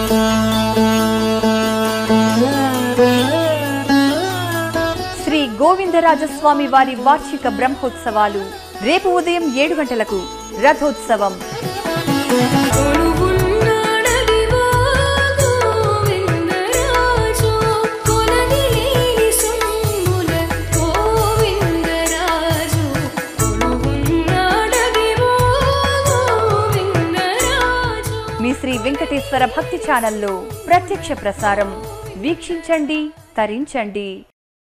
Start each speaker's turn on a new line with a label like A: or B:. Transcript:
A: శ్రీ గోవిందరాజస్వామి వారి వార్షిక బ్రహ్మోత్సవాలు రేపు ఉదయం 7 గంటలకు రథోత్సవం. మీ శ్రీ వెంకటేశ్వర భక్తి ఛానల్లో ప్రత్యక్ష ప్రసారం వీక్షించండి, తరించండి.